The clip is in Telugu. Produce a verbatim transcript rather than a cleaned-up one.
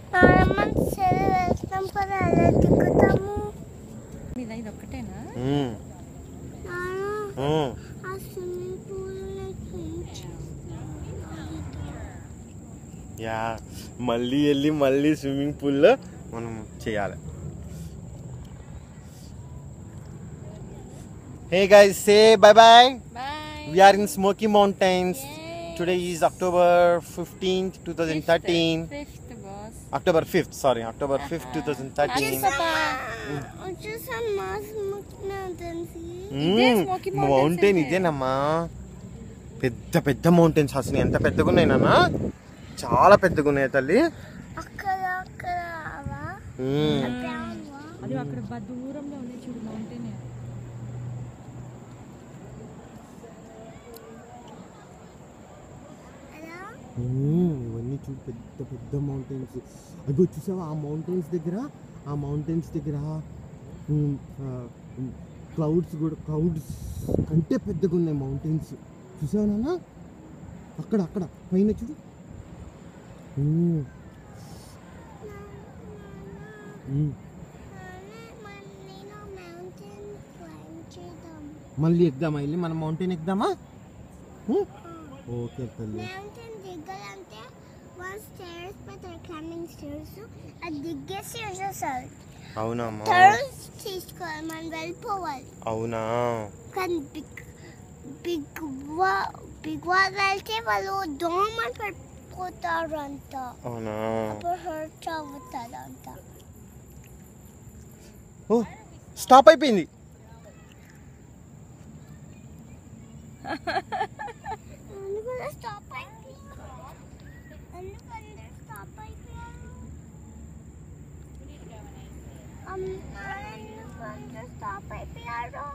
మనం సరే వెళ్తాం కదా అలా దిగుతాము మీద ఇది ఒక్కటేనా ఆ స్విమ్మింగ్ పూల్ యా మళ్ళీ వెళ్ళి మళ్ళీ స్విమ్మింగ్ పూల్లో మనం చేయాలి. Hey guys, say bye bye. Bye. We are in Smoky Mountains. Yay. Today is October fifteenth, twenty thirteen. fifth boss. October fifth, sorry, October fifth, twenty thirteen. వచ్చేసమ్మా స్మోకీ మౌంటైన్స్ ఇదే స్మోకీ మౌంటైన్ ఇదేనమ్మా. పెద్ద పెద్ద మౌంటైన్స్ అసలు ఎంత పెద్దగా ఉన్నాయి నాన్న, చాలా పెద్దగా ఉన్నాయి తల్లి. అక్కడ అక్కడ అది అక్కడ దూరంలో ఉన్నాయి చూడు మౌంటైన్. ఇవన్నీ చూడు పెద్ద పెద్ద మౌంటైన్స్. అవి చూసావా ఆ మౌంటైన్స్ దగ్గర, ఆ మౌంటైన్స్ దగ్గర క్లౌడ్స్ కూడా క్లౌడ్స్ కంటే పెద్దగా ఉన్నాయి మౌంటైన్స్. చూసావా నాన్న అక్కడ అక్కడ పైన చూడు. మళ్ళీ ఎక్కుదామా, వెళ్ళి మనం మౌంటైన్ ఎక్కుదామా? ఓకే తల్లి. అవునా అవునా బిగ్ బిగ్ వాల్ వెళ్తే వాళ్ళు దోమలు పడిపోతారు అంట. అవునా అప్పుడు హర్ట్ అవుతుంది అంట. ఓ స్టాప్ అయిపోయింది. స్టాప్ అయిపోయారు స్టాప్ అయిపోయారు స్టాప్ అయిపోయారు